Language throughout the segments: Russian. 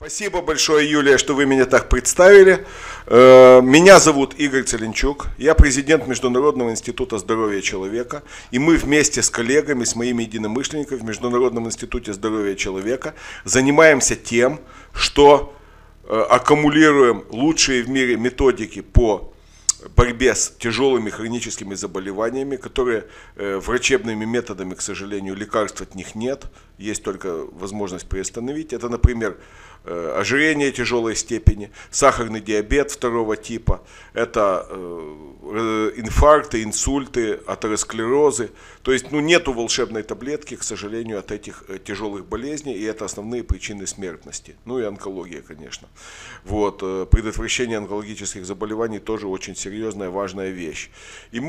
Спасибо большое, Юлия, что вы меня так представили. Меня зовут Игорь Целенчук, я президент Международного института здоровья человека, и мы вместе с коллегами, с моими единомышленниками в Международном институте здоровья человека занимаемся тем, что аккумулируем лучшие в мире методики по борьбе с тяжелыми хроническими заболеваниями, которые врачебными методами, к сожалению, лекарств от них нет, есть только возможность приостановить. Это, например, ожирение тяжелой степени, сахарный диабет второго типа, это инфаркты, инсульты, атеросклерозы. То есть нету волшебной таблетки, к сожалению, от этих тяжелых болезней, и это основные причины смертности. Ну и онкология, конечно. Вот. Предотвращение онкологических заболеваний тоже очень серьезная, важная вещь. И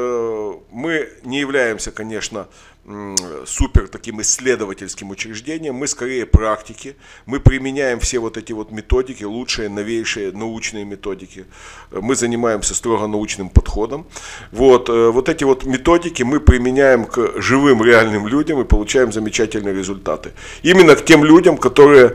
мы не являемся, конечно, супер таким исследовательским учреждением, мы скорее практики, мы применяем все вот эти вот методики, лучшие, новейшие научные методики, мы занимаемся строго научным подходом. Вот эти вот методики мы применяем к живым реальным людям и получаем замечательные результаты. Именно к тем людям, которые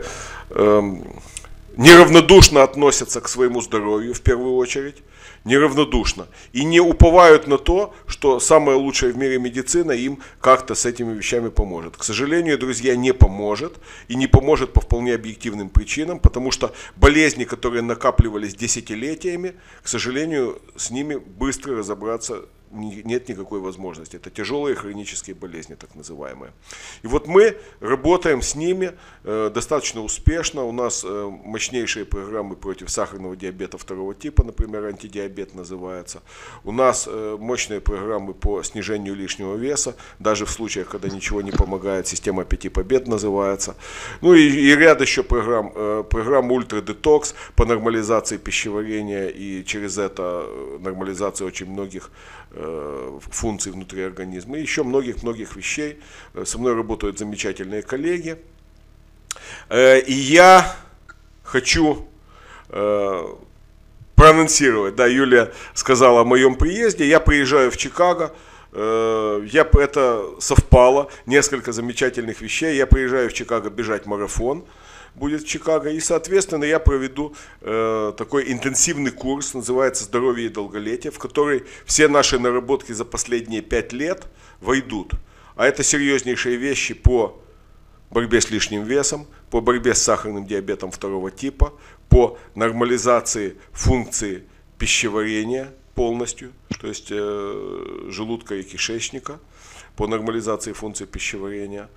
неравнодушно относятся к своему здоровью в первую очередь, неравнодушно, и не уповают на то, что самая лучшая в мире медицина им как-то с этими вещами поможет. К сожалению, друзья, не поможет, и не поможет по вполне объективным причинам, потому что болезни, которые накапливались десятилетиями, к сожалению, с ними быстро разобраться нет никакой возможности. Это тяжелые хронические болезни, так называемые. И вот мы работаем с ними достаточно успешно. У нас мощнейшие программы против сахарного диабета второго типа, например, антидиабет называется. У нас мощные программы по снижению лишнего веса, даже в случаях, когда ничего не помогает, система 5 побед называется. Ну и ряд еще программ. Программа ультрадетокс по нормализации пищеварения и через это нормализации очень многих функций внутри организма и еще многих-многих вещей. Со мной работают замечательные коллеги. И я хочу проанонсировать, да, Юлия сказала о моем приезде, я приезжаю в Чикаго, это совпало, несколько замечательных вещей, я приезжаю в Чикаго бежать марафон, будет в Чикаго, и, соответственно, я проведу такой интенсивный курс, называется «Здоровье и долголетие», в который все наши наработки за последние 5 лет войдут. А это серьезнейшие вещи по борьбе с лишним весом, по борьбе с сахарным диабетом второго типа, по нормализации функции пищеварения полностью, то есть желудка и кишечника, по нормализации функции пищеварения.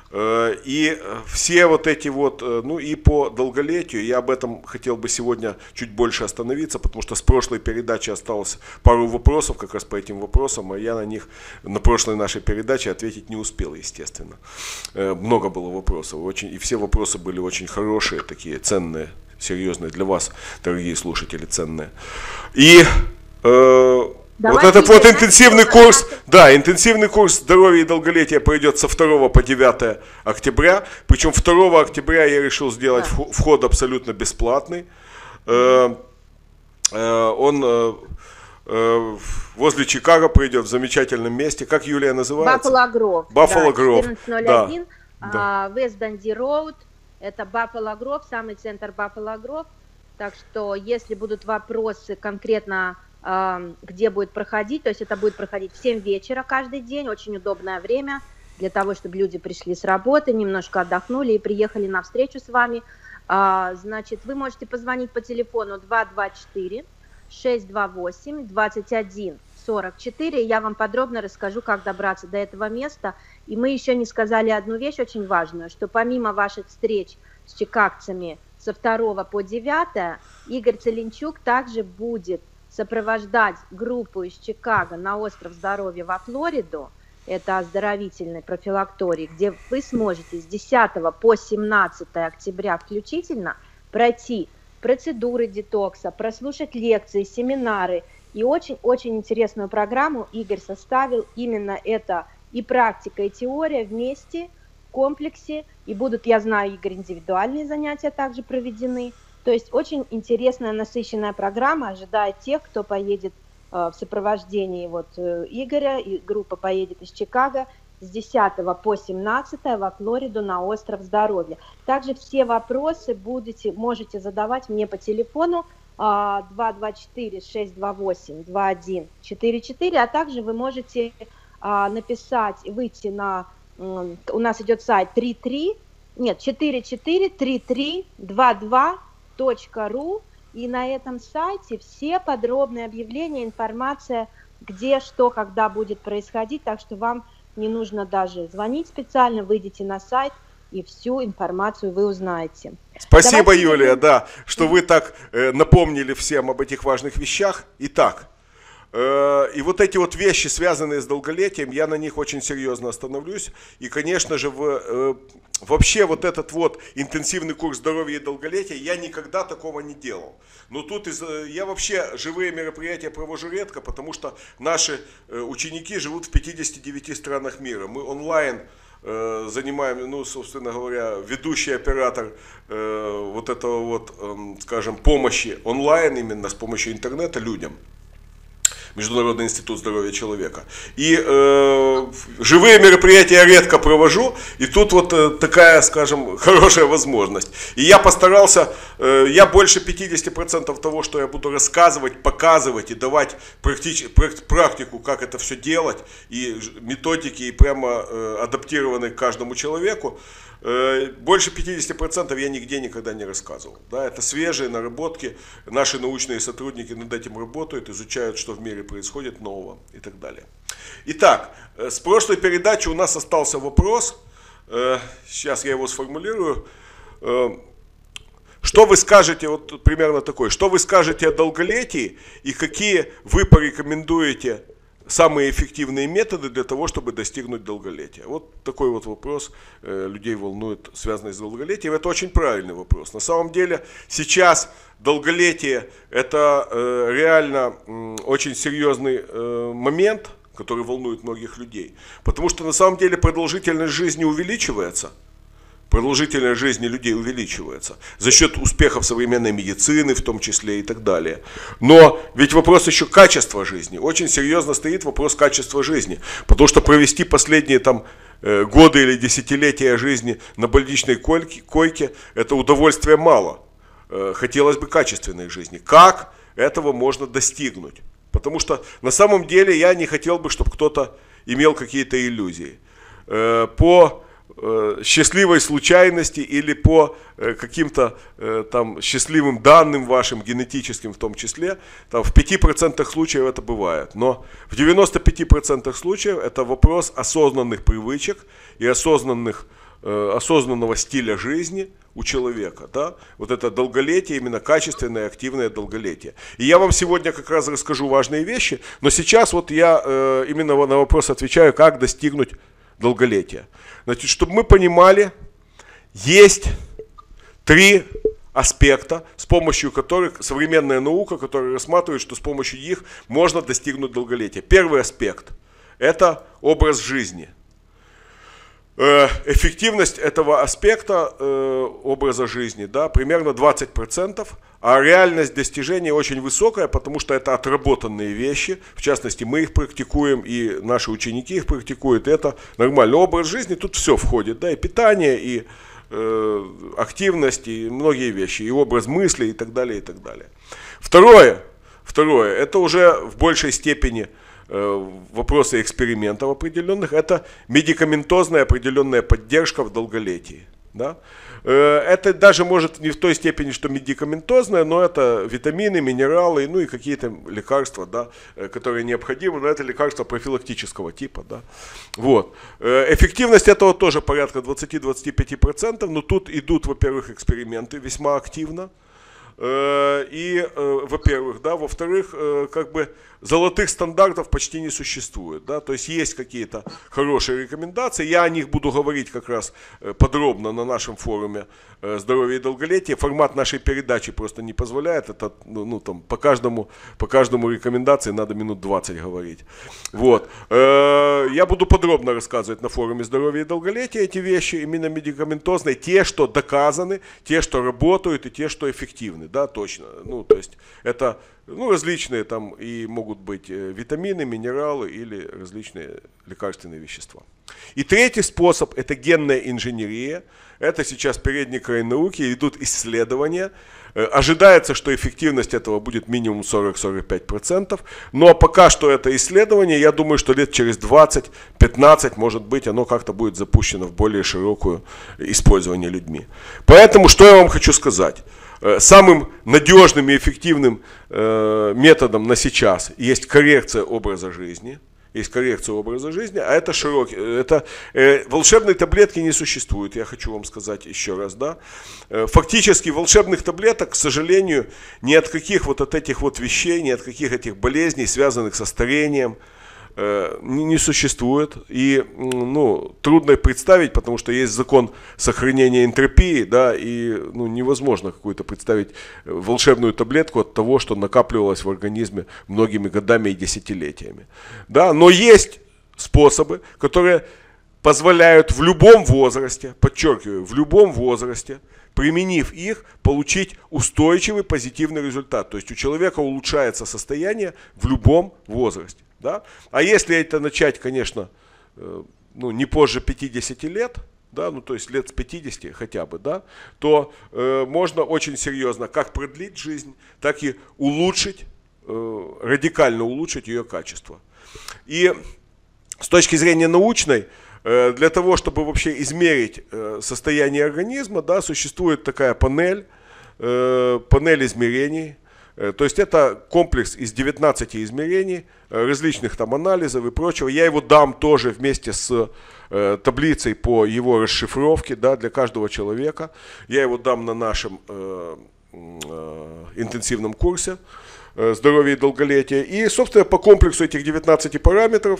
И все вот эти вот, ну и по долголетию, я об этом хотел бы сегодня чуть больше остановиться, потому что с прошлой передачи осталось пару вопросов как раз по этим вопросам, а я на них на прошлой нашей передаче ответить не успел, естественно. Много было вопросов, и все вопросы были очень хорошие, такие ценные, серьезные для вас, дорогие слушатели, ценные. И вот этот вот интенсивный курс, да, интенсивный курс здоровья и долголетия пройдет со 2 по 9 октября. Причем 2 октября я решил сделать вход абсолютно бесплатный. Он возле Чикаго пройдет в замечательном месте. Как Юлия называется? Баффало Гров. Баффало Гров. 1401, West Dundee Road. Это Баффало Гров, самый центр Баффало Гров. Так что, если будут вопросы конкретно, где будет проходить, то есть это будет проходить в 7 вечера каждый день, очень удобное время для того, чтобы люди пришли с работы, немножко отдохнули и приехали на встречу с вами. Значит, вы можете позвонить по телефону 224-628-2144, я вам подробно расскажу, как добраться до этого места. И мы еще не сказали одну вещь очень важную, что помимо ваших встреч с чикагцами со 2 по 9, Игорь Целенчук также будет сопровождать группу из Чикаго на остров Здоровья во Флориду, это оздоровительный профилакторий, где вы сможете с 10 по 17 октября включительно пройти процедуры детокса, прослушать лекции, семинары и очень-очень интересную программу Игорь составил. Именно это и практика, и теория вместе, в комплексе, и будут, я знаю, Игорь, индивидуальные занятия также проведены. То есть очень интересная, насыщенная программа ожидает тех, кто поедет в сопровождении Игоря, и группа поедет из Чикаго, с 10 по 17 во Флориду на остров Здоровья. Также все вопросы можете задавать мне по телефону 224-628-2144, а также вы можете написать, выйти на, у нас идет сайт 443322.ru, и на этом сайте все подробные объявления, информация, где, что, когда будет происходить, так что вам не нужно даже звонить специально, выйдите на сайт, и всю информацию вы узнаете. Спасибо, давайте, Юлия, да, что вы так напомнили всем об этих важных вещах. Итак, и вот эти вот вещи, связанные с долголетием, я на них очень серьезно остановлюсь. И, конечно же, вообще вот этот вот интенсивный курс здоровья и долголетия, я никогда такого не делал. Но тут я вообще живые мероприятия провожу редко, потому что наши ученики живут в 59 странах мира. Мы онлайн занимаем, ну, собственно говоря, ведущий оператор вот этого вот, скажем, помощи онлайн, именно с помощью интернета людям. Международный институт здоровья человека. И живые мероприятия я редко провожу, и тут вот такая, скажем, хорошая возможность. И я постарался, я больше 50% того, что я буду рассказывать, показывать и давать практику, как это все делать, и методики, и прямо адаптированные к каждому человеку, больше 50% я нигде никогда не рассказывал. Да, это свежие наработки, наши научные сотрудники над этим работают, изучают, что в мире происходит нового и так далее. Итак, с прошлой передачи у нас остался вопрос, сейчас я его сформулирую. Что вы скажете, вот примерно такой, что вы скажете о долголетии и какие вы порекомендуете самые эффективные методы для того, чтобы достигнуть долголетия? Вот такой вот вопрос людей волнует, связанный с долголетием. Это очень правильный вопрос. На самом деле сейчас долголетие это реально очень серьезный момент, который волнует многих людей. Потому что на самом деле продолжительность жизни увеличивается. Продолжительность жизни людей увеличивается за счет успехов современной медицины, в том числе и так далее. Но ведь вопрос еще качества жизни. Очень серьезно стоит вопрос качества жизни. Потому что провести последние там годы или десятилетия жизни на больничной койке, это удовольствия мало. Хотелось бы качественной жизни. Как этого можно достигнуть? Потому что на самом деле я не хотел бы, чтобы кто-то имел какие-то иллюзии. По счастливой случайности или по каким-то там счастливым данным вашим, генетическим в том числе, там, в 5% случаев это бывает. Но в 95% случаев это вопрос осознанных привычек и осознанного стиля жизни у человека. Да? Вот это долголетие, именно качественное, активное долголетие. И я вам сегодня как раз расскажу важные вещи, но сейчас вот я именно на вопрос отвечаю, как достигнуть долголетия. Значит, чтобы мы понимали, есть 3 аспекта, с помощью которых современная наука, которая рассматривает, что с помощью них можно достигнуть долголетия. Первый аспект – это образ жизни. Эффективность этого аспекта образа жизни, да, примерно 20%, а реальность достижения очень высокая, потому что это отработанные вещи, в частности мы их практикуем, и наши ученики их практикуют, это нормальный образ жизни, тут все входит, да, и питание, и активность, и многие вещи, и образ мысли, и так далее, и так далее. Второе, это уже в большей степени вопросы экспериментов определенных, это медикаментозная определенная поддержка в долголетии. Да? Это даже может не в той степени, что медикаментозная, но это витамины, минералы, ну и какие-то лекарства, да, которые необходимы, но это лекарства профилактического типа. Да? Вот. Эффективность этого тоже порядка 20-25%, но тут идут, во-первых, эксперименты весьма активно. И, во-первых, да, во-вторых, как бы золотых стандартов почти не существует, да, то есть есть какие-то хорошие рекомендации, я о них буду говорить как раз подробно на нашем форуме «Здоровье и долголетие», формат нашей передачи просто не позволяет, это, ну, там, по каждому рекомендации надо минут 20 говорить, вот, я буду подробно рассказывать на форуме «Здоровье и долголетие» эти вещи, именно медикаментозные, те, что доказаны, те, что работают и те, что эффективны, да, точно, ну, то есть это Ну, различные там и могут быть витамины, минералы или различные лекарственные вещества. И третий способ – это генная инженерия. Это сейчас передний край науки, идут исследования. Ожидается, что эффективность этого будет минимум 40-45%. Но пока что это исследование, я думаю, что лет через 20-15, может быть, оно как-то будет запущено в более широкое использование людьми. Поэтому, что я вам хочу сказать. Самым надежным и эффективным методом на сейчас есть коррекция образа жизни. Есть коррекция образа жизни, а это широкий, волшебной таблетки не существует, я хочу вам сказать еще раз, да. Фактически волшебных таблеток, к сожалению, ни от каких вот от этих вот вещей, ни от каких этих болезней, связанных со старением, не существует. И ну, трудно представить, потому что есть закон сохранения энтропии, да, и ну, невозможно какую-то представить волшебную таблетку от того, что накапливалось в организме многими годами и десятилетиями. Да, но есть способы, которые позволяют в любом возрасте, подчеркиваю, в любом возрасте, применив их, получить устойчивый позитивный результат. То есть у человека улучшается состояние в любом возрасте. Да? А если это начать, конечно, ну, не позже 50 лет, да, ну, то есть лет с 50 хотя бы, да, то можно очень серьезно как продлить жизнь, так и улучшить, радикально улучшить ее качество. И с точки зрения научной, для того, чтобы вообще измерить состояние организма, да, существует такая панель измерений. То есть это комплекс из 19 измерений, различных там анализов и прочего. Я его дам тоже вместе с таблицей по его расшифровке, да, для каждого человека. Я его дам на нашем интенсивном курсе «Здоровье и долголетие». И, собственно, по комплексу этих 19 параметров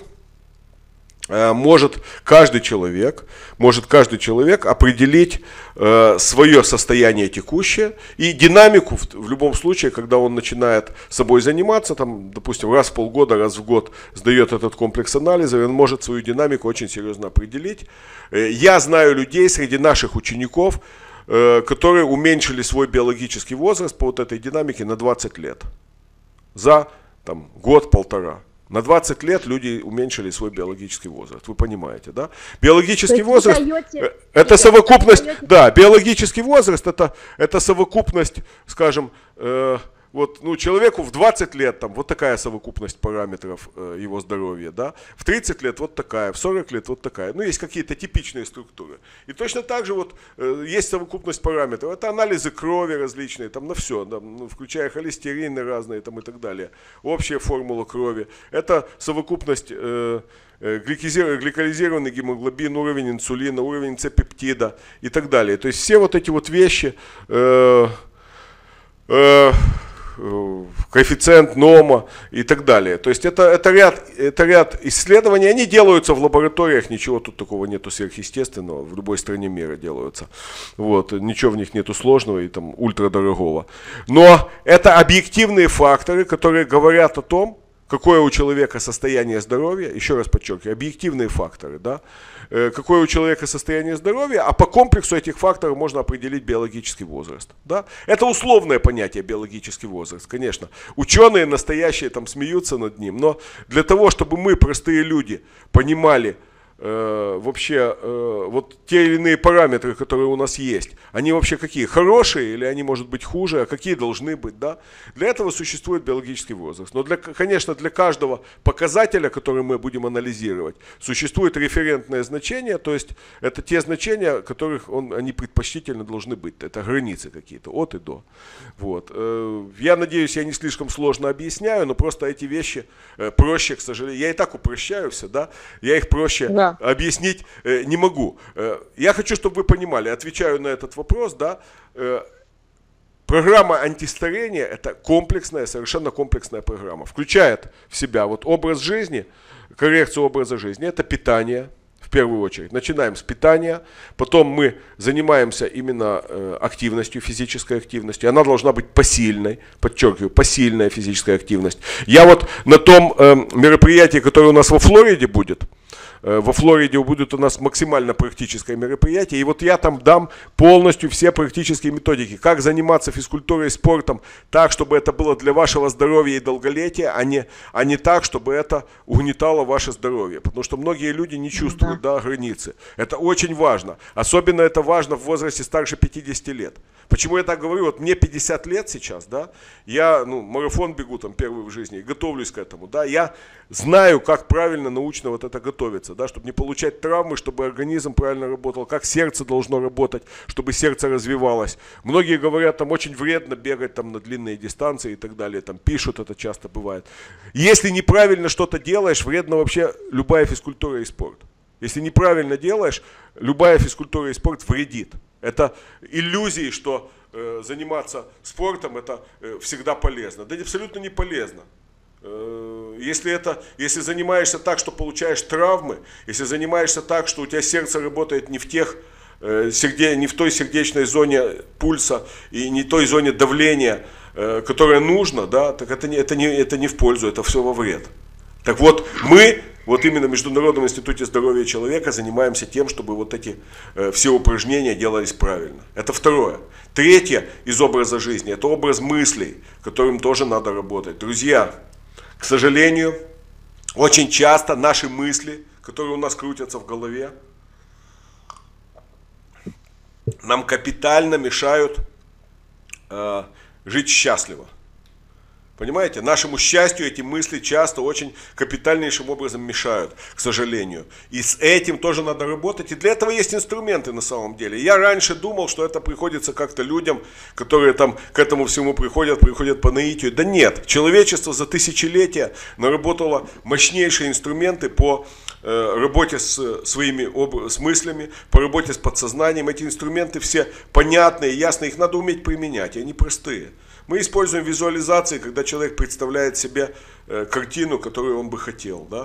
может каждый человек определить свое состояние текущее и динамику в любом случае, когда он начинает собой заниматься, там, допустим, раз в полгода, раз в год сдает этот комплекс анализов, и он может свою динамику очень серьезно определить. Я знаю людей среди наших учеников, которые уменьшили свой биологический возраст по вот этой динамике на 20 лет. За там, год-полтора. На 20 лет люди уменьшили свой биологический возраст, вы понимаете, да? Биологический возраст – это совокупность, да, биологический возраст – это совокупность, скажем, вот, ну, человеку в 20 лет там вот такая совокупность параметров его здоровья, да, в 30 лет вот такая, в 40 лет вот такая. Ну, есть какие-то типичные структуры. И точно так же вот есть совокупность параметров. Это анализы крови различные, там на все, да, ну, включая холестерины разные там и так далее. Общая формула крови. Это совокупность гликолизированный гемоглобин, уровень инсулина, уровень С-пептида и так далее. То есть все вот эти вот вещи, коэффициент НОМа и так далее. То есть это ряд исследований, они делаются в лабораториях, ничего тут такого нету сверхъестественного, в любой стране мира делаются. Вот, ничего в них нету сложного и там ультрадорогого. Но это объективные факторы, которые говорят о том, какое у человека состояние здоровья, еще раз подчеркиваю, объективные факторы, да, какое у человека состояние здоровья, а по комплексу этих факторов можно определить биологический возраст. Да? Это условное понятие биологический возраст, конечно. Ученые настоящие там смеются над ним, но для того, чтобы мы, простые люди, понимали вообще вот те или иные параметры, которые у нас есть, они вообще какие? Хорошие или они, может быть, хуже, а какие должны быть, да? Для этого существует биологический возраст. Но, конечно, для каждого показателя, который мы будем анализировать, существует референтное значение, то есть это те значения, которых они предпочтительно должны быть. Это границы какие-то, от и до. Вот. Я надеюсь, я не слишком сложно объясняю, но просто эти вещи проще, к сожалению. Я и так упрощаю все, да? Я их проще... Да. Объяснить не могу. Я хочу, чтобы вы понимали, отвечаю на этот вопрос, да, программа антистарения – это комплексная, совершенно комплексная программа. Включает в себя вот образ жизни, коррекцию образа жизни, это питание, в первую очередь. Начинаем с питания, потом мы занимаемся именно активностью, физической активностью. Она должна быть посильной, подчеркиваю, посильная физическая активность. Я вот на том мероприятии, которое у нас во Флориде будет, во Флориде будет у нас максимально практическое мероприятие. И вот я там дам полностью все практические методики, как заниматься физкультурой и спортом так, чтобы это было для вашего здоровья и долголетия, а не так, чтобы это угнетало ваше здоровье. Потому что многие люди не чувствуют границы. Это очень важно. Особенно это важно в возрасте старше 50 лет. Почему я так говорю? Вот мне 50 лет сейчас, да, я марафон бегу там первый в жизни и готовлюсь к этому, да, я знаю, как правильно научно вот это готовиться, да, чтобы не получать травмы, чтобы организм правильно работал, как сердце должно работать, чтобы сердце развивалось. Многие говорят, там очень вредно бегать там на длинные дистанции и так далее, там пишут, это часто бывает. Если неправильно что-то делаешь, вредно вообще любая физкультура и спорт. Если неправильно делаешь, любая физкультура и спорт вредит. Это иллюзии, что заниматься спортом это всегда полезно. Да абсолютно не полезно. Если занимаешься так, что получаешь травмы, если занимаешься так, что у тебя сердце работает не в той сердечной зоне пульса и не той зоне давления, которая нужна, да, так это не в пользу, это все во вред. Так вот, мы именно в Международном институте здоровья человека занимаемся тем, чтобы вот эти все упражнения делались правильно. Это второе. Третье из образа жизни, это образ мыслей, которым тоже надо работать. Друзья, к сожалению, очень часто наши мысли, которые у нас крутятся в голове, нам капитально мешают жить счастливо. Понимаете, нашему счастью эти мысли часто очень капитальнейшим образом мешают, к сожалению. И с этим тоже надо работать. И для этого есть инструменты на самом деле. Я раньше думал, что это приходится как-то людям, которые там к этому всему приходят по наитию. Да нет, человечество за тысячелетия наработало мощнейшие инструменты по работе с своими с мыслями, по работе с подсознанием. Эти инструменты все понятные, ясные, их надо уметь применять, и они простые. Мы используем визуализации, когда человек представляет себе картину, которую он бы хотел, да,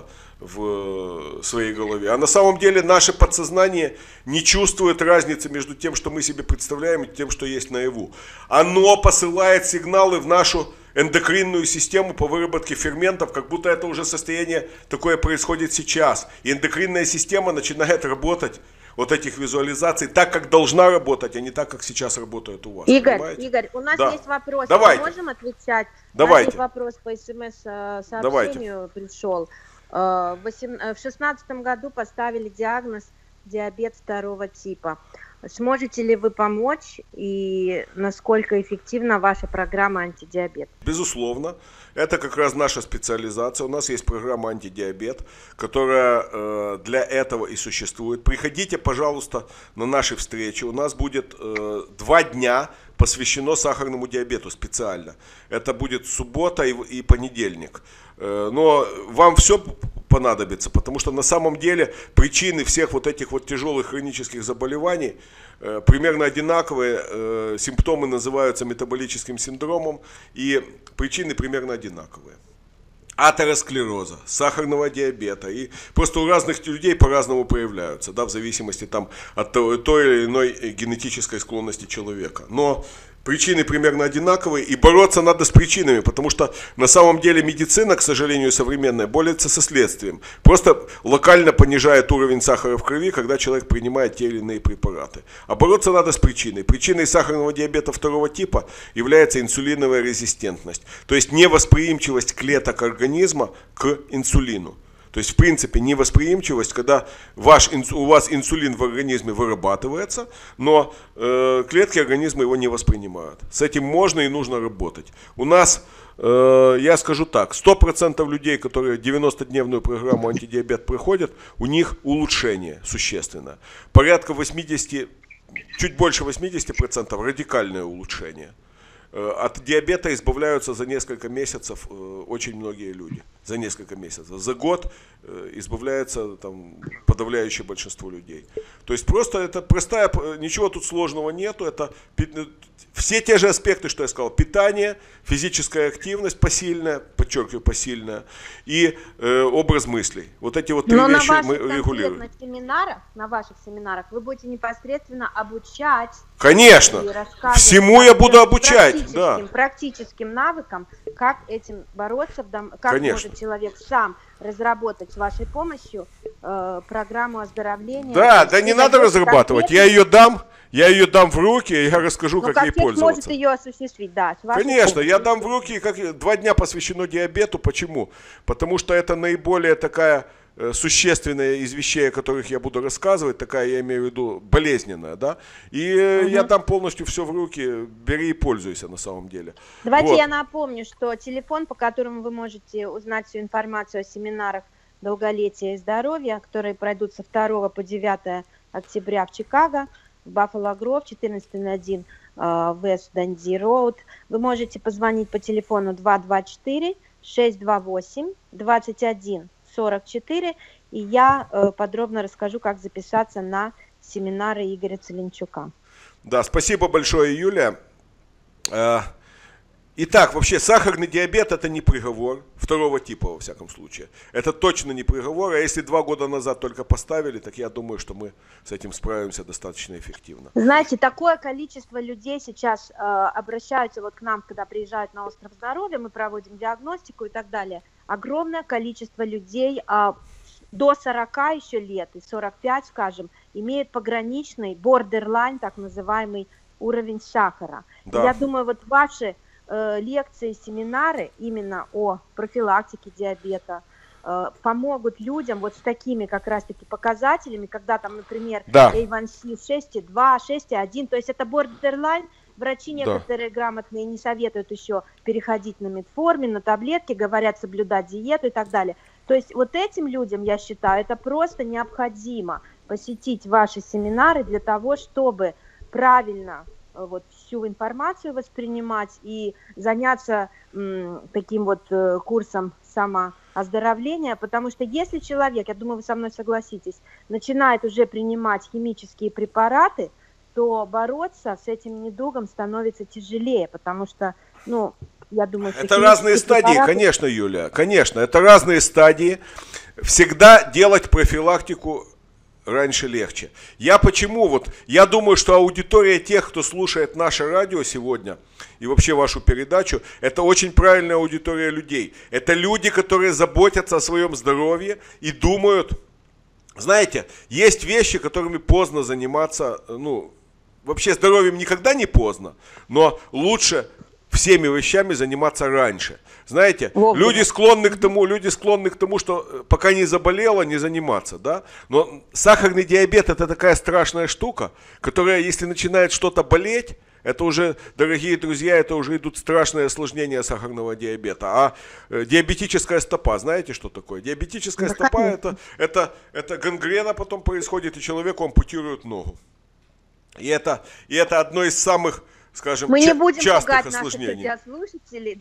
в своей голове. А на самом деле наше подсознание не чувствует разницы между тем, что мы себе представляем, и тем, что есть наяву. Оно посылает сигналы в нашу эндокринную систему по выработке ферментов, как будто это уже состояние такое происходит сейчас. И эндокринная система начинает работать вот этих визуализаций так, как должна работать, а не так, как сейчас работает у вас. Игорь, у нас есть вопрос. Давайте. Мы можем отвечать? Давайте. Есть вопрос по СМС-сообщению пришел. В 2016 году поставили диагноз диабет 2 типа. Сможете ли вы помочь и насколько эффективна ваша программа антидиабет? Безусловно. Это как раз наша специализация. У нас есть программа антидиабет, которая для этого и существует. Приходите, пожалуйста, на наши встречи. У нас будет 2 дня посвящено сахарному диабету специально. Это будет суббота и понедельник. Но вам все понадобится, потому что на самом деле причины всех вот этих вот тяжелых хронических заболеваний примерно одинаковые, симптомы называются метаболическим синдромом, и причины примерно одинаковые. Атеросклероза, сахарного диабета, и просто у разных людей по-разному проявляются, да, в зависимости там, от той или иной генетической склонности человека. Но причины примерно одинаковые, и бороться надо с причинами, потому что на самом деле медицина, к сожалению, современная, борется со следствием. Просто локально понижает уровень сахара в крови, когда человек принимает те или иные препараты. А бороться надо с причиной. Причиной сахарного диабета 2 типа является инсулиновая резистентность, то есть невосприимчивость клеток организма к инсулину. То есть, в принципе, невосприимчивость, когда у вас инсулин в организме вырабатывается, но клетки организма его не воспринимают. С этим можно и нужно работать. У нас, я скажу так, 100% людей, которые 90-дневную программу антидиабет проходят, у них улучшение существенное. Порядка 80, чуть больше 80% радикальное улучшение. От диабета избавляются за несколько месяцев очень многие люди. За несколько месяцев. За год избавляется там, подавляющее большинство людей. То есть просто это простая, ничего тут сложного нету. Это все те же аспекты, что я сказал. Питание, физическая активность посильная, подчеркиваю, посильная, и образ мыслей. Вот эти вот 3 вещи мы регулируем. На ваших семинарах вы будете непосредственно обучать. Конечно, всему я буду обучать. Практическим навыкам, как этим бороться, как может человек сам разработать с вашей помощью программу оздоровления. Да, да не надо разрабатывать, я ее дам в руки, и я расскажу, как ей пользоваться. Может ее осуществить, да. Конечно, я дам в руки, 2 дня посвящено диабету. Почему? Потому что это наиболее такая существенная из вещей, о которых я буду рассказывать, такая, я имею в виду, болезненная, да, и я дам полностью все в руки, бери и пользуйся на самом деле. Давайте я напомню, что телефон, по которому вы можете узнать всю информацию о семинарах долголетия и здоровья, которые пройдут со 2 по 9 октября в Чикаго, в Баффало-Гров, 1401 West Dundee Road. Вы можете позвонить по телефону 224-628-2144, и я подробно расскажу, как записаться на семинары Игоря Целенчука. Да, спасибо большое, Юлия. Итак, вообще сахарный диабет это не приговор, 2 типа во всяком случае. Это точно не приговор, а если 2 года назад только поставили, так я думаю, что мы с этим справимся достаточно эффективно. Знаете, такое количество людей сейчас обращаются вот к нам, когда приезжают на остров здоровья, мы проводим диагностику и так далее. Огромное количество людей до 40 еще лет, и 45, скажем, имеют пограничный, borderline, так называемый уровень сахара. Да. Я думаю, вот ваши лекции, семинары именно о профилактике диабета помогут людям вот с такими как раз-таки показателями, когда там, например, A1C 6,2, 6,1, то есть это borderline. Врачи некоторые грамотные не советуют еще переходить на метформин, на таблетки, говорят соблюдать диету и так далее. То есть вот этим людям, я считаю, это просто необходимо посетить ваши семинары для того, чтобы правильно вот всю информацию воспринимать и заняться таким вот курсом самооздоровления, потому что если человек, я думаю, вы со мной согласитесь, начинает уже принимать химические препараты, то бороться с этим недугом становится тяжелее, потому что, ну, я думаю, что... Это разные стадии, конечно, Юля, конечно, это разные стадии. Всегда делать профилактику раньше легче. Я думаю, что аудитория тех, кто слушает наше радио сегодня и вообще вашу передачу, это очень правильная аудитория людей. Это люди, которые заботятся о своем здоровье и думают, знаете, есть вещи, которыми поздно заниматься, вообще здоровьем никогда не поздно, но лучше всеми вещами заниматься раньше. Знаете, люди склонны к тому, что пока не заболело, не заниматься, да? Но сахарный диабет это такая страшная штука, которая, если начинает что-то болеть, это уже, дорогие друзья, это уже идут страшные осложнения сахарного диабета. А диабетическая стопа, знаете, что такое? Диабетическая стопа это гангрена потом происходит, и человеку ампутируют ногу. И это одно из самых, скажем, мы не будем частых пугать осложнений. Наших радиослушателей,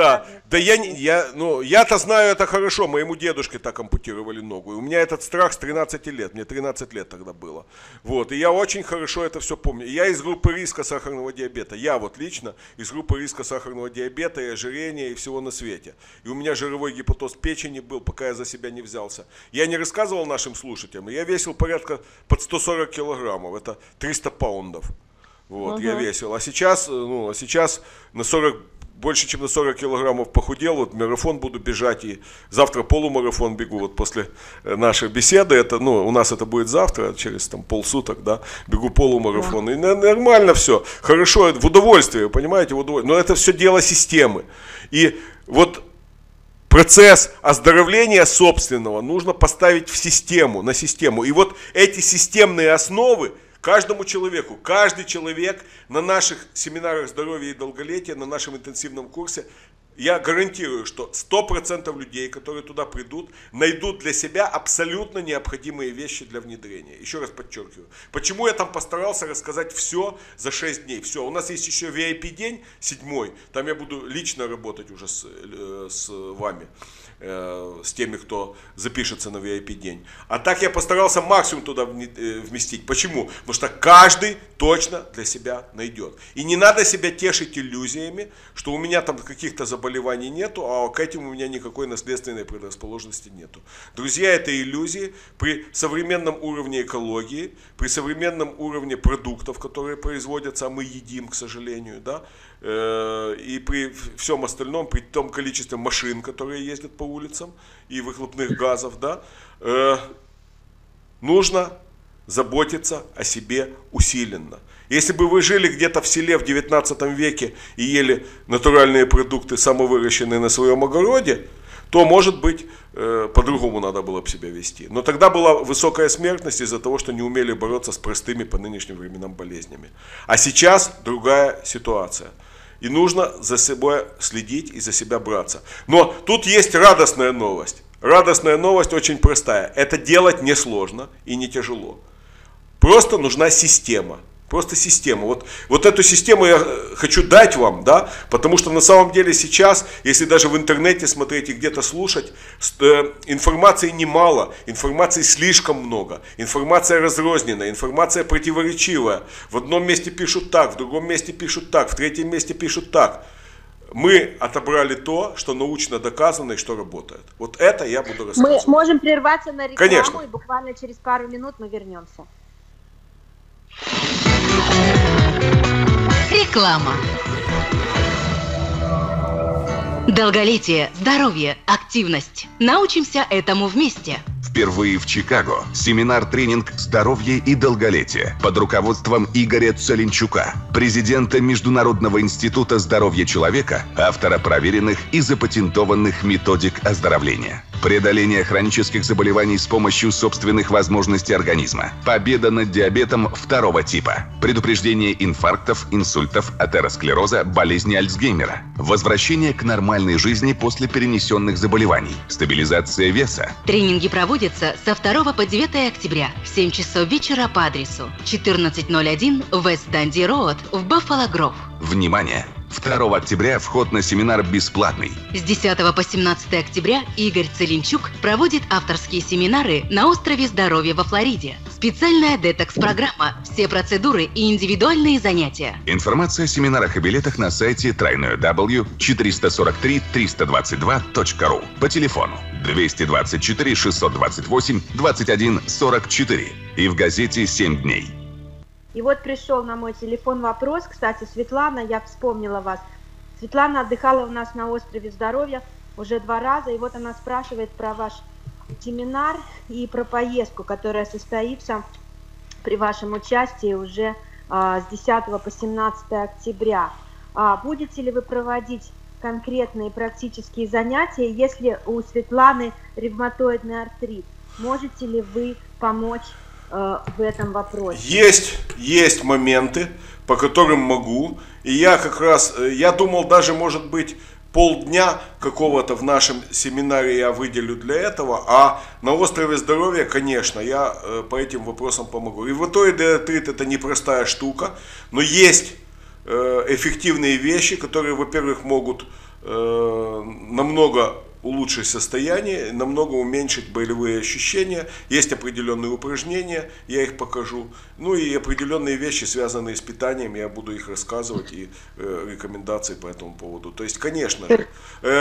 я-то знаю это хорошо, моему дедушке так ампутировали ногу, и у меня этот страх с 13 лет, мне 13 лет тогда было, вот, и я очень хорошо это все помню, я из группы риска сахарного диабета, я вот лично из группы риска сахарного диабета и ожирения и всего на свете, и у меня жировой гипотоз печени был, пока я за себя не взялся, я не рассказывал нашим слушателям, я весил порядка под 140 килограммов, это 300 паундов. Вот, я весил. А сейчас на 40, больше чем на 40 килограммов похудел, вот марафон буду бежать, и завтра полумарафон бегу, вот после нашей беседы, это, у нас это будет завтра, через полсуток, да, бегу полумарафон, и нормально все, хорошо, в удовольствие, понимаете, в удовольствие, но это все дело системы, и вот процесс оздоровления собственного нужно поставить в систему, на систему, и вот эти системные основы, каждому человеку, каждый человек на наших семинарах здоровья и долголетия, на нашем интенсивном курсе, я гарантирую, что 100% людей, которые туда придут, найдут для себя абсолютно необходимые вещи для внедрения. Еще раз подчеркиваю. Почему я там постарался рассказать все за 6 дней. Все, у нас есть еще VIP-день, 7-й, там я буду лично работать уже с вами. С теми, кто запишется на VIP-день. А так я постарался максимум туда вместить. Почему? Потому что каждый точно для себя найдет. И не надо себя тешить иллюзиями, что у меня там каких-то заболеваний нету, а к этим у меня никакой наследственной предрасположенности нету. Друзья, это иллюзии. При современном уровне экологии, при современном уровне продуктов, которые производятся, а мы едим, к сожалению, да, и при всем остальном, при том количестве машин, которые ездят по улицам, и выхлопных газов, да, нужно заботиться о себе усиленно. Если бы вы жили где-то в селе в 19 веке и ели натуральные продукты, самовыращенные на своем огороде, то, может быть, по-другому надо было бы себя вести. Но тогда была высокая смертность из-за того, что не умели бороться с простыми по нынешним временам болезнями. А сейчас другая ситуация. И нужно за собой следить и за себя браться. Но тут есть радостная новость. Радостная новость очень простая. Это делать несложно и не тяжело. Просто нужна система. Просто система. Вот эту систему я хочу дать вам, да, потому что на самом деле сейчас, если даже в интернете смотреть и где-то слушать, информации немало, информации слишком много, информация разрозненная, информация противоречивая. В одном месте пишут так, в другом месте пишут так, в третьем месте пишут так. Мы отобрали то, что научно доказано и что работает. Вот это я буду рассказывать. Мы можем прерваться на рекламу, конечно, и буквально через пару минут мы вернемся. Реклама. Долголетие, здоровье, активность. Научимся этому вместе. Впервые в Чикаго семинар-тренинг «Здоровье и долголетие» под руководством Игоря Целенчука, президента Международного института здоровья человека, автора проверенных и запатентованных методик оздоровления. Преодоление хронических заболеваний с помощью собственных возможностей организма. Победа над диабетом второго типа. Предупреждение инфарктов, инсультов, атеросклероза, болезни Альцгеймера. Возвращение к нормальной жизни после перенесенных заболеваний. Стабилизация веса. Тренинги проводятся со 2 по 9 октября в 7 часов вечера по адресу 1401 West Dundee Road в Баффало-Гроув. Внимание! 2 октября вход на семинар бесплатный. С 10 по 17 октября Игорь Целенчук проводит авторские семинары на острове Здоровья во Флориде. Специальная детокс-программа, все процедуры и индивидуальные занятия. Информация о семинарах и билетах на сайте www.443-322.ru по телефону 224 628 21 44 и в газете «7 дней». И вот пришел на мой телефон вопрос, кстати, Светлана, я вспомнила вас. Светлана отдыхала у нас на острове Здоровья уже 2 раза, и вот она спрашивает про ваш семинар и про поездку, которая состоится при вашем участии уже с 10 по 17 октября. Будете ли вы проводить конкретные практические занятия, если у Светланы ревматоидный артрит? Можете ли вы помочь в этом вопросе? Есть моменты, по которым могу. И я думал, даже может быть полдня какого-то в нашем семинаре я выделю для этого, а на острове Здоровья, конечно, я по этим вопросам помогу. Ревматоидный артрит — это непростая штука, но есть эффективные вещи, которые, во-первых, могут намного улучшить состояние, намного уменьшить болевые ощущения. Есть определенные упражнения, я их покажу. Ну и определенные вещи, связанные с питанием, я буду их рассказывать и рекомендации по этому поводу. То есть, конечно же,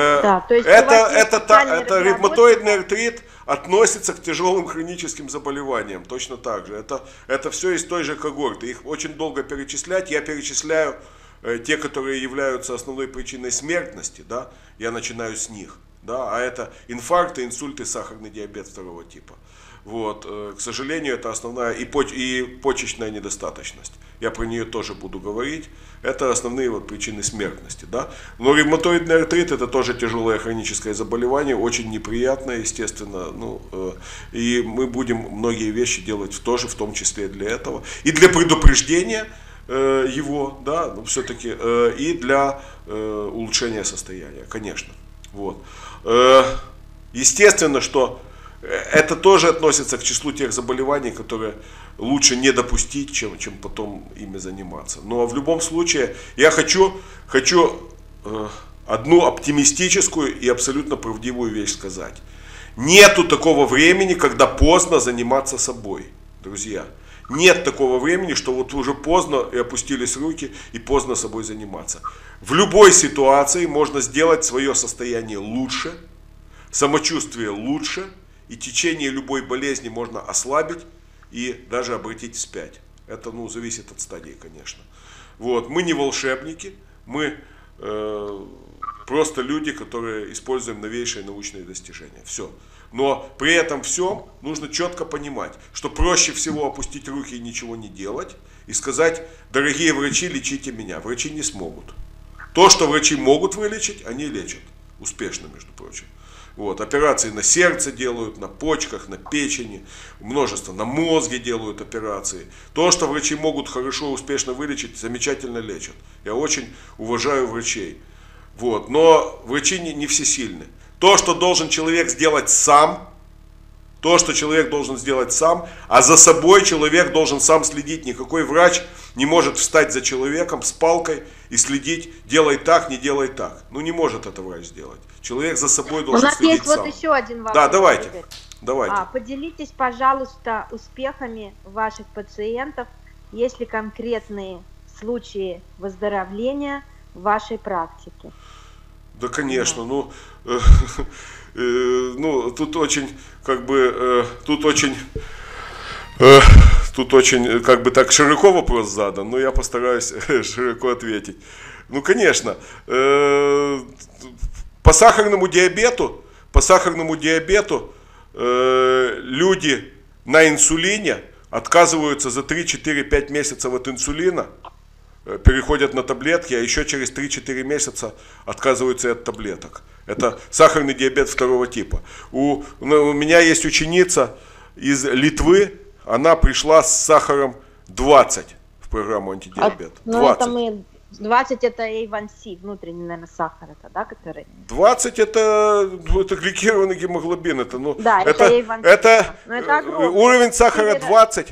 это ревматоидный артрит относится к тяжелым хроническим заболеваниям. Точно так же. Это все из той же когорты. Их очень долго перечислять. Я перечисляю те, которые являются основной причиной смертности, да, я начинаю с них. Да, а это инфаркты, инсульты, сахарный диабет 2 типа. Вот, к сожалению, это основная и почечная недостаточность. Я про нее тоже буду говорить. Это основные причины смертности. Да? Но ревматоидный артрит — это тоже тяжелое хроническое заболевание, очень неприятное, естественно. И мы будем многие вещи делать тоже, в том числе для этого. И для предупреждения его, да, все-таки, и для улучшения состояния, конечно. Вот. Естественно, что это тоже относится к числу тех заболеваний, которые лучше не допустить, чем потом ими заниматься. Но в любом случае я хочу одну оптимистическую и абсолютно правдивую вещь сказать. Нету такого времени, когда поздно заниматься собой, друзья. Нет такого времени, что вот уже поздно и опустились руки и поздно собой заниматься. В любой ситуации можно сделать свое состояние лучше, самочувствие лучше, и течение любой болезни можно ослабить и даже обратить вспять. Это зависит от стадии, конечно. Вот. Мы не волшебники, мы просто люди, которые используем новейшие научные достижения. Все. Но при этом всем нужно четко понимать, что проще всего опустить руки и ничего не делать, и сказать: дорогие врачи, лечите меня. Врачи не смогут. То, что врачи могут вылечить, они лечат. Успешно, между прочим. Вот, операции на сердце делают, на почках, на печени, множество, на мозге делают операции. То, что врачи могут хорошо, успешно вылечить, замечательно лечат. Я очень уважаю врачей. Вот, но врачи не всесильны. То, что должен человек сделать сам, то, что человек должен сделать сам, а за собой человек должен сам следить. Никакой врач не может встать за человеком с палкой и следить: делай так, не делай так. Ну, не может это врач сделать. Человек за собой должен следить сам. У нас есть вот еще один вопрос. Да, давайте. Поделитесь, пожалуйста, успехами ваших пациентов, есть ли конкретные случаи выздоровления в вашей практике? Да, конечно, тут очень, как бы так широко вопрос задан, но я постараюсь широко ответить. Ну, конечно, по сахарному диабету люди на инсулине отказываются за 3-4-5 месяцев от инсулина, переходят на таблетки, а еще через 3-4 месяца отказываются от таблеток. Это сахарный диабет второго типа. У меня есть ученица из Литвы, она пришла с сахаром 20 в программу антидиабет. 20. 20 это A1C, внутренний, наверное, сахар, это, да, который? 20 это гликированный гемоглобин, это A1C. Это уровень сахара 20,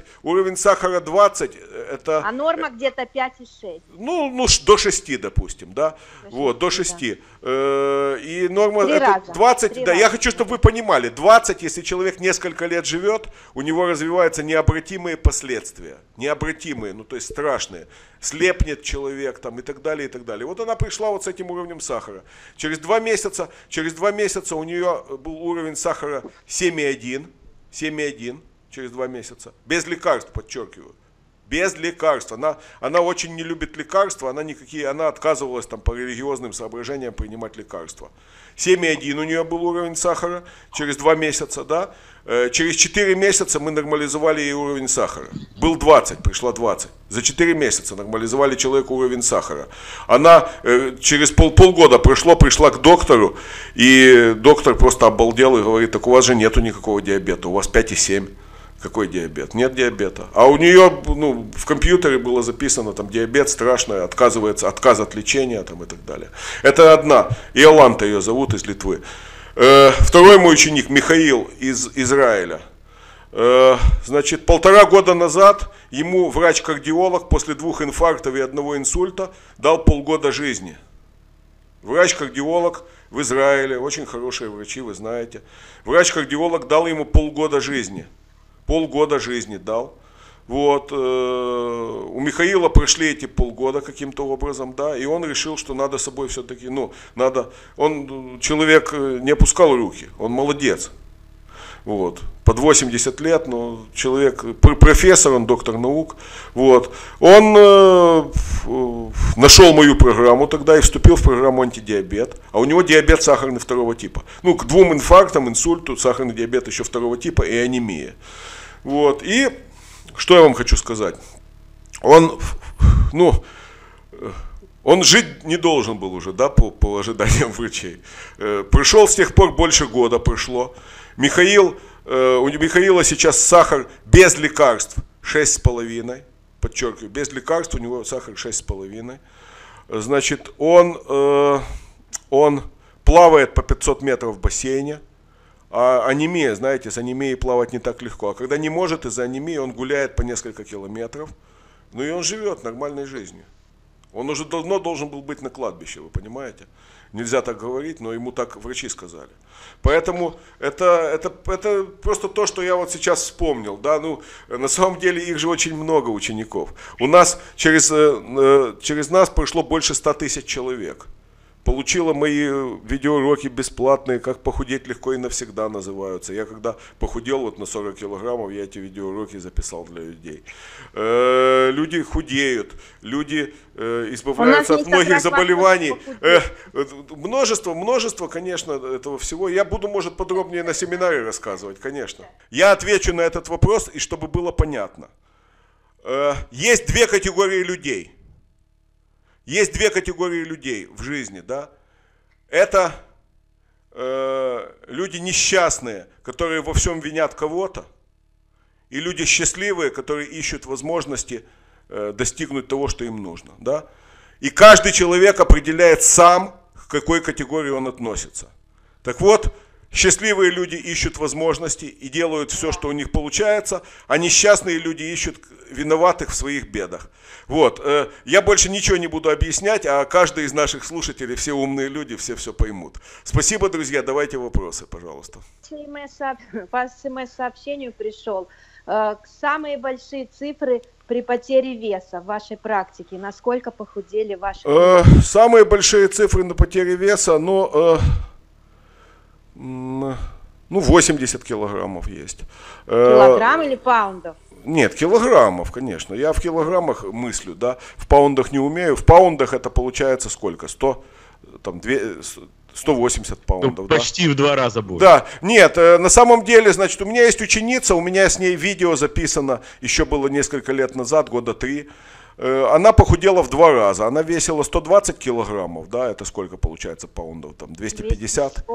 это... А норма где-то 5,6. Ну, до 6, допустим, да, до 6. Да. И норма это 20, да, я хочу, чтобы вы понимали, 20, если человек несколько лет живет, у него развиваются необратимые последствия, то есть страшные. Слепнет человек там и так далее, и так далее. Вот она пришла вот с этим уровнем сахара. Через 2 месяца у нее был уровень сахара 7,1 через 2 месяца. Без лекарств, подчеркиваю. Без лекарств. Она очень не любит лекарства, она отказывалась там по религиозным соображениям принимать лекарства. 7,1 у нее был уровень сахара через 2 месяца, да. Через 4 месяца мы нормализовали ей уровень сахара. Был 20, пришла 20. За 4 месяца нормализовали человеку уровень сахара. Она через полгода пришла к доктору, и доктор просто обалдел и говорит: так у вас же нету никакого диабета, у вас 5,7. Какой диабет? Нет диабета. А у нее в компьютере было записано там диабет страшный, отказ от лечения там, и так далее. Это одна. Иоланта ее зовут, из Литвы. Второй мой ученик Михаил из Израиля. Значит, 1,5 года назад ему врач-кардиолог после 2 инфарктов и 1 инсульта дал полгода жизни. Врач-кардиолог в Израиле, очень хорошие врачи, вы знаете. Врач-кардиолог дал ему полгода жизни. Полгода жизни дал. Вот, у Михаила прошли эти полгода каким-то образом, да, и он решил, что надо собой все-таки, человек не опускал руки, он молодец. Вот, под 80 лет, но человек, профессор, он доктор наук, вот, он нашел мою программу тогда и вступил в программу антидиабет, а у него диабет сахарный 2 типа, к 2 инфарктам, инсульту, сахарный диабет еще 2 типа и анемия. Вот, и что я вам хочу сказать, он жить не должен был уже, да, по ожиданиям врачей. Пришел с тех пор, больше года прошло. У Михаила сейчас сахар без лекарств 6,5, подчеркиваю, без лекарств у него сахар 6,5. Значит, он плавает по 500 метров в бассейне. А анемия, знаете, с анемией плавать не так легко. А когда не может из-за анемии, он гуляет по несколько километров. И он живет нормальной жизнью. Он уже давно должен был быть на кладбище, вы понимаете? Нельзя так говорить, но ему так врачи сказали. Поэтому это просто то, что я вот сейчас вспомнил. Да? На самом деле их же очень много учеников. У нас через нас прошло больше 100 тысяч человек. получила мои видеоуроки бесплатные, как похудеть легко и навсегда называются. Я когда похудел вот на 40 килограммов, я эти видеоуроки записал для людей. Люди худеют, люди избавляются от многих заболеваний. Множество, конечно, этого всего. Я буду, может, подробнее на семинаре рассказывать, конечно. Я отвечу на этот вопрос, и чтобы было понятно. Есть две категории людей. Есть две категории людей в жизни, да. Это люди несчастные, которые во всем винят кого-то, и люди счастливые, которые ищут возможности достигнуть того, что им нужно, да. И каждый человек определяет сам, к какой категории он относится. Так вот, счастливые люди ищут возможности и делают все, что у них получается, а несчастные люди ищут виноватых в своих бедах. Вот, я больше ничего не буду объяснять, а каждый из наших слушателей, все умные люди, все поймут. Спасибо, друзья, давайте вопросы, пожалуйста. По СМС-сообщению пришел. Самые большие цифры при потере веса в вашей практике, насколько похудели ваши клиенты? Самые большие цифры на потере веса, 80 килограммов есть. Килограмм или паундов? Нет, килограммов, конечно. Я в килограммах мыслю, да. В паундах не умею. В паундах это получается сколько? 180 паундов. Почти в 2 раза будет. Да, нет, на самом деле, значит, у меня есть ученица, у меня с ней видео записано, еще было несколько лет назад, года 3. Она похудела в 2 раза, она весила 120 килограммов, да, это сколько получается паундов, там 250?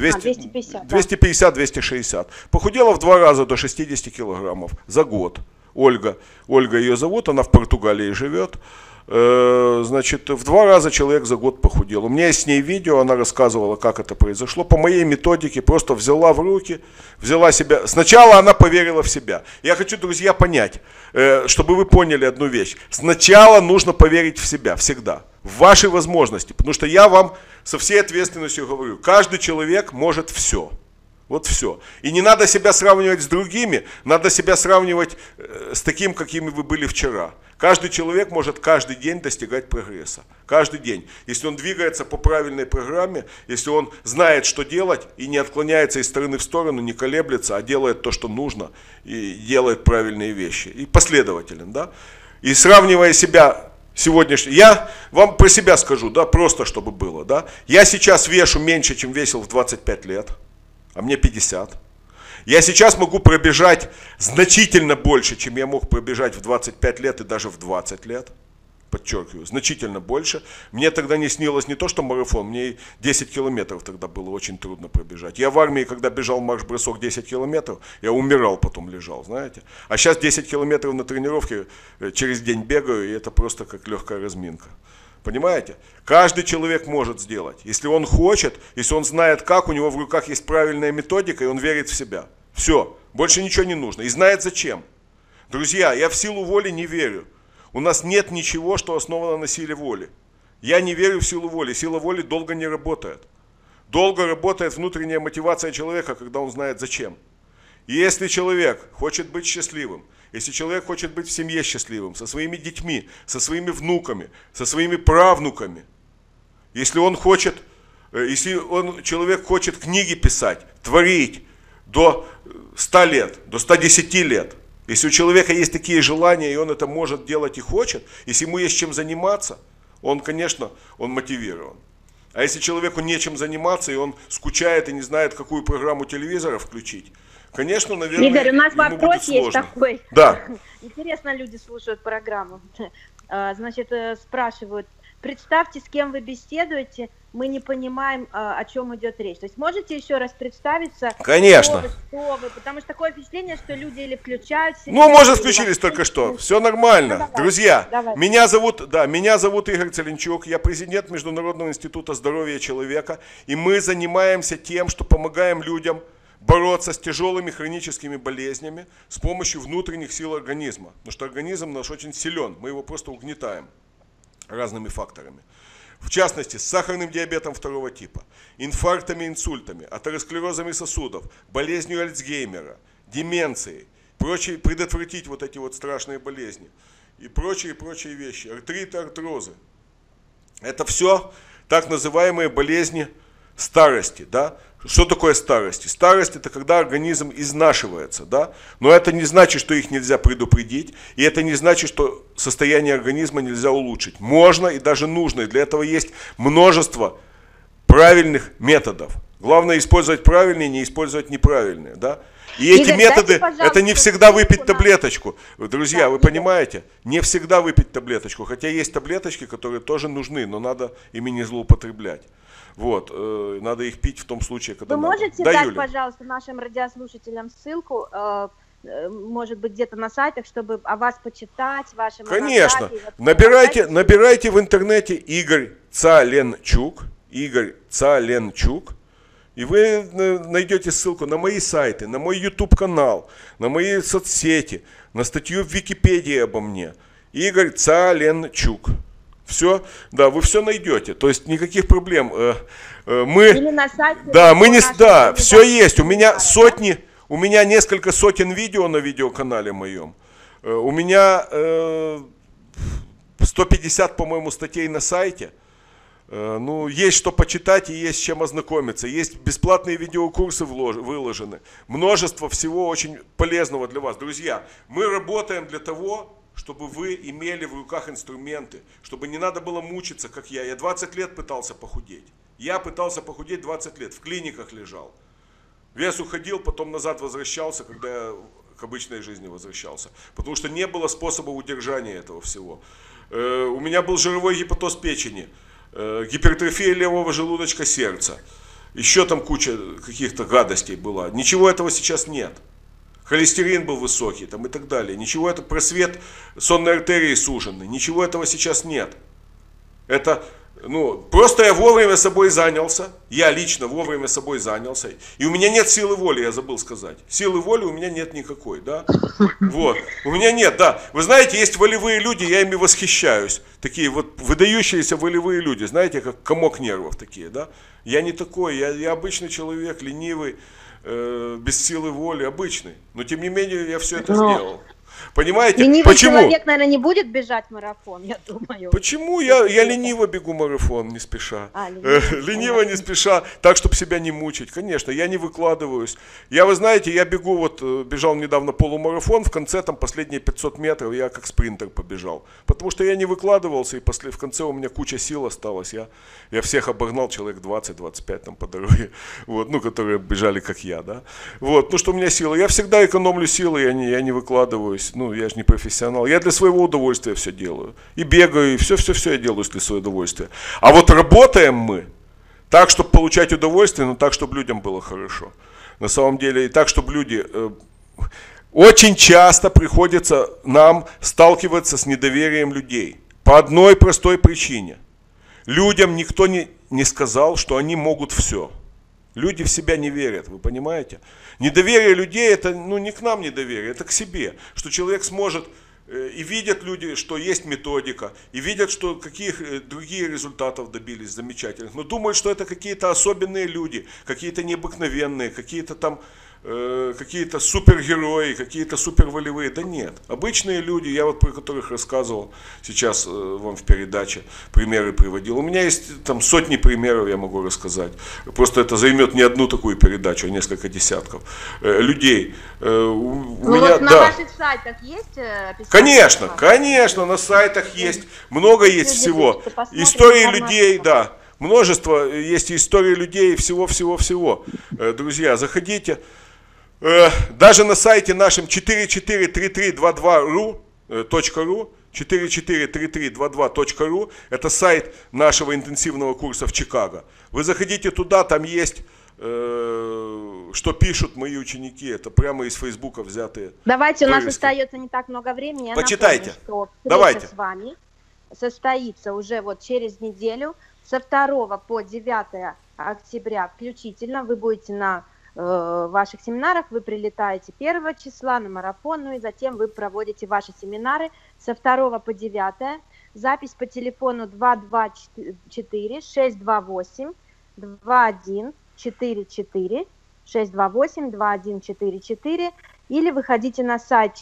250-260. Похудела в 2 раза до 60 килограммов за год. Ольга ее зовут, она в Португалии живет. Значит, в 2 раза человек за год похудел. У меня есть с ней видео, она рассказывала, как это произошло. По моей методике просто взяла в руки, взяла себя. Сначала она поверила в себя. Я хочу, друзья, понять, чтобы вы поняли одну вещь. Сначала нужно поверить в себя, всегда. В ваши возможности. Потому что я вам со всей ответственностью говорю, каждый человек может все. Вот все. И не надо себя сравнивать с другими, надо себя сравнивать с таким, какими вы были вчера. Каждый человек может каждый день достигать прогресса. Каждый день. Если он двигается по правильной программе, если он знает, что делать, и не отклоняется из стороны в сторону, не колеблется, а делает то, что нужно, и делает правильные вещи. И последователен, да? И сравнивая себя сегодняшний, я вам про себя скажу, да, просто чтобы было, да. Я сейчас вешу меньше, чем весил в 25 лет. А мне 50. Я сейчас могу пробежать значительно больше, чем я мог пробежать в 25 лет и даже в 20 лет. Подчеркиваю, значительно больше. Мне тогда не снилось не то, что марафон, мне 10 километров тогда было очень трудно пробежать. Я в армии, когда бежал марш-бросок 10 километров, я умирал, потом лежал, знаете. А сейчас 10 километров на тренировке через день бегаю, и это просто как легкая разминка. Понимаете? Каждый человек может сделать. Если он хочет, если он знает как, у него в руках есть правильная методика, и он верит в себя. Все, больше ничего не нужно. И знает зачем. Друзья, я в силу воли не верю. У нас нет ничего, что основано на силе воли. Я не верю в силу воли. Сила воли долго не работает. Долго работает внутренняя мотивация человека, когда он знает зачем. И если человек хочет быть счастливым, если человек хочет быть в семье счастливым, со своими детьми, со своими внуками, со своими правнуками, если человек хочет книги писать, творить до 100 лет, до 110 лет, если у человека есть такие желания, и он это может делать и хочет, если ему есть чем заниматься, он, конечно, он мотивирован. А если человеку нечем заниматься, и он скучает и не знает, какую программу телевизора включить, конечно, наверное, Игорь, у нас ему вопрос будет сложно. есть такой. Да. Интересно, люди слушают программу. Значит, спрашивают, представьте, с кем вы беседуете, мы не понимаем, о чем идет речь. То есть можете еще раз представиться? Конечно. Кто вы? Потому что такое впечатление, что люди или включаются... Может, включились только что. Все нормально. Давай, Друзья, давай. меня зовут Игорь Целенчук, я президент Международного института здоровья человека, и мы занимаемся тем, что помогаем людям бороться с тяжелыми хроническими болезнями с помощью внутренних сил организма. Потому что организм наш очень силен, мы его просто угнетаем разными факторами. В частности, с сахарным диабетом 2 типа, инфарктами, инсультами, атеросклерозами сосудов, болезнью Альцгеймера, деменцией, предотвратить вот эти вот страшные болезни и прочие вещи, артриты, артрозы. Это все так называемые болезни старости, да. Что такое старость? Старость — это когда организм изнашивается, да? Но это не значит, что их нельзя предупредить, и это не значит, что состояние организма нельзя улучшить. Можно и даже нужно, и для этого есть множество правильных методов. Главное использовать правильные, не использовать неправильные, да? И эти методы, это не всегда выпить таблеточку. Друзья, вы понимаете? Не всегда выпить таблеточку, хотя есть таблеточки, которые тоже нужны, но надо ими не злоупотреблять. Вот, надо их пить в том случае, когда Вы надо. можете Да, дать, Юля? пожалуйста, нашим радиослушателям ссылку, может быть, где-то на сайтах, чтобы о вас почитать, ваши Конечно. монографии? Набирайте в интернете Игорь Цаленчук, Игорь Цаленчук, и вы найдете ссылку на мои сайты, на мой YouTube-канал, на мои соцсети, на статью в Википедии обо мне. Игорь Цаленчук. Все, да, вы все найдете, то есть никаких проблем. Или на сайте, да, да, все есть. У меня у меня несколько сотен видео на видеоканале моем. У меня 150, по-моему, статей на сайте. Ну, есть что почитать и есть с чем ознакомиться. Есть бесплатные видеокурсы выложены. Множество всего очень полезного для вас. Друзья, мы работаем для того, чтобы вы имели в руках инструменты, чтобы не надо было мучиться, как я. Я 20 лет пытался похудеть. Я пытался похудеть 20 лет, в клиниках лежал. Вес уходил, потом назад возвращался, когда я к обычной жизни возвращался. Потому что не было способа удержания этого всего. У меня был жировой гепатоз печени, гипертрофия левого желудочка сердца. Еще там куча каких-то гадостей была. Ничего этого сейчас нет. Холестерин был высокий там, и так далее. Ничего этого, просвет сонной артерии суженный. Ничего этого сейчас нет. Это, просто я вовремя собой занялся. Я лично вовремя собой занялся. И у меня нет силы воли, я забыл сказать. Силы воли у меня нет никакой, да? Вот. У меня нет, да. Вы знаете, есть волевые люди, я ими восхищаюсь. Такие вот выдающиеся волевые люди, знаете, как комок нервов такие, да? Я не такой, я обычный человек, ленивый, без силы воли, обычный. Но тем не менее я все это сделал. Понимаете? Ленивый почему? Человек, наверное, не будет бежать марафон, я думаю. Почему? Я лениво бегу марафон, не спеша. Лениво, не спеша, так, чтобы себя не мучить. Конечно, я не выкладываюсь. Вы знаете, я бегу, бежал недавно полумарафон, в конце там последние 500 метров я как спринтер побежал. Потому что я не выкладывался, и в конце у меня куча сил осталось. Я всех обогнал, человек 20-25 там по дороге, которые бежали как я, да. Что у меня силы. Я всегда экономлю силы, я не выкладываюсь. Я же не профессионал. Я для своего удовольствия все делаю. И бегаю, и все я делаю для своего удовольствия. А вот работаем мы так, чтобы получать удовольствие, но так, чтобы людям было хорошо. На самом деле, и так, чтобы люди... Очень часто приходится нам сталкиваться с недоверием людей. По одной простой причине. Людям никто не сказал, что они могут все. Люди в себя не верят, вы понимаете? Недоверие людей, это не к нам недоверие, это к себе. Что человек сможет, и видят люди, что есть методика, и видят, что каких другие результатов добились замечательных. Но думают, что это какие-то особенные люди, какие-то необыкновенные, какие-то там какие-то супергерои, какие-то суперволевые. Да нет. Обычные люди, я про которых рассказывал сейчас вам в передаче, примеры приводил. У меня есть там сотни примеров, я могу рассказать. Просто это займет не одну такую передачу, а несколько десятков людей. На ваших сайтах есть описание? Конечно, на сайтах есть. Много есть всего. Истории людей, да. Множество есть истории людей, всего. Друзья, заходите. Даже на сайте нашем 443322.ru, 443322.ru, это сайт нашего интенсивного курса в Чикаго. Вы заходите туда, там есть, что пишут мои ученики, это прямо из Фейсбука взятые. Давайте, у нас остается не так много времени. Почитайте. Напомню, что Давайте. с вами состоится уже через неделю, со 2 по 9 октября включительно. Вы будете на ваших семинарах, вы прилетаете 1 числа на марафон, и затем вы проводите ваши семинары со 2 по 9. Запись по телефону 224-628-2144, 628-2144, или выходите на сайт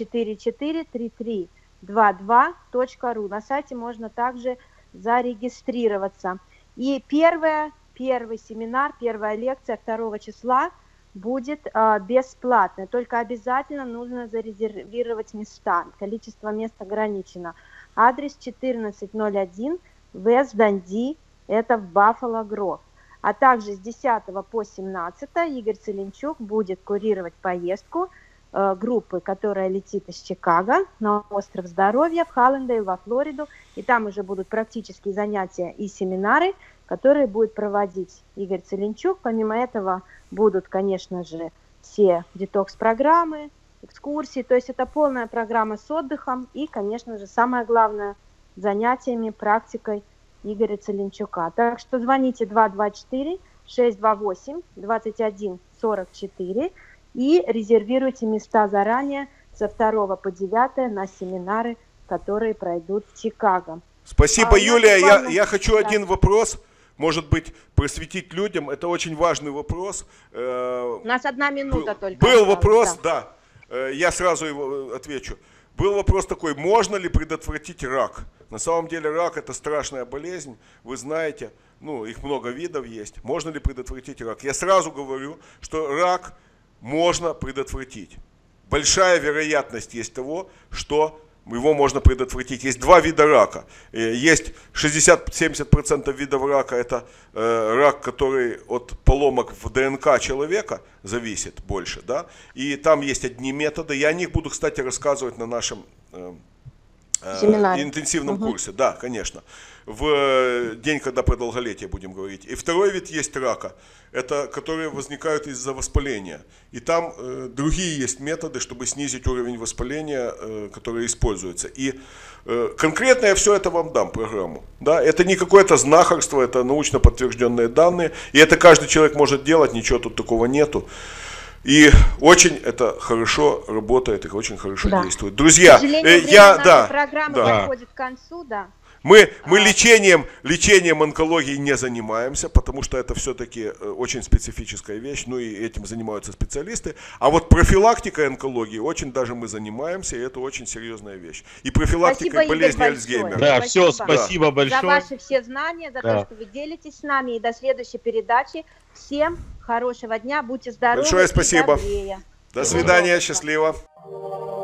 443322.ru. На сайте можно также зарегистрироваться. И первый семинар, первая лекция 2 числа будет бесплатно. Только обязательно нужно зарезервировать места. Количество мест ограничено. Адрес 1401 West Dundee, это в Баффало-Гров. А также с 10 по 17 Игорь Целенчук будет курировать поездку группы, которая летит из Чикаго на остров Здоровья в Халлендейл во Флориду. И там уже будут практические занятия и семинары, которые будет проводить Игорь Целенчук. Помимо этого будут, конечно же, все детокс-программы, экскурсии. То есть это полная программа с отдыхом и, конечно же, самое главное, занятиями, практикой Игоря Целенчука. Так что звоните 224-628-2144 и резервируйте места заранее со 2 по 9 на семинары, которые пройдут в Чикаго. Спасибо, Юлия. Я хочу один вопрос, может быть, просветить людям. Это очень важный вопрос. У нас 1 минута только. Был вопрос, да. Я сразу его отвечу. Был вопрос такой, можно ли предотвратить рак? На самом деле рак это страшная болезнь, вы знаете, ну их много видов есть. Можно ли предотвратить рак? Я сразу говорю, что рак можно предотвратить. Большая вероятность есть того, что его можно предотвратить. Есть 2 вида рака. Есть 60-70% видов рака, это рак, который от поломок в ДНК человека зависит больше. Да? И там есть одни методы. Я о них буду, кстати, рассказывать на нашем интенсивном курсе. Да, конечно. В день, когда про долголетие будем говорить. И второй вид есть рака, это которые возникают из-за воспаления. И там другие есть методы, чтобы снизить уровень воспаления, которые используются. И конкретно я все это вам дам, программу. Да? Это не какое-то знахарство, это научно подтвержденные данные. И это каждый человек может делать, ничего тут такого нету. И очень это хорошо работает и очень хорошо действует. Друзья, к сожалению, программа подходит к концу, да. Мы лечением онкологии не занимаемся, потому что это все-таки очень специфическая вещь, ну и этим занимаются специалисты. А вот профилактикой онкологии очень даже мы занимаемся, и это очень серьезная вещь. И профилактикой болезни Альцгеймера. Да, все, спасибо большое. За ваши все знания, за то, что вы делитесь с нами. И до следующей передачи. Всем хорошего дня, будьте здоровы. Большое спасибо. Добрее. До свидания, счастливо.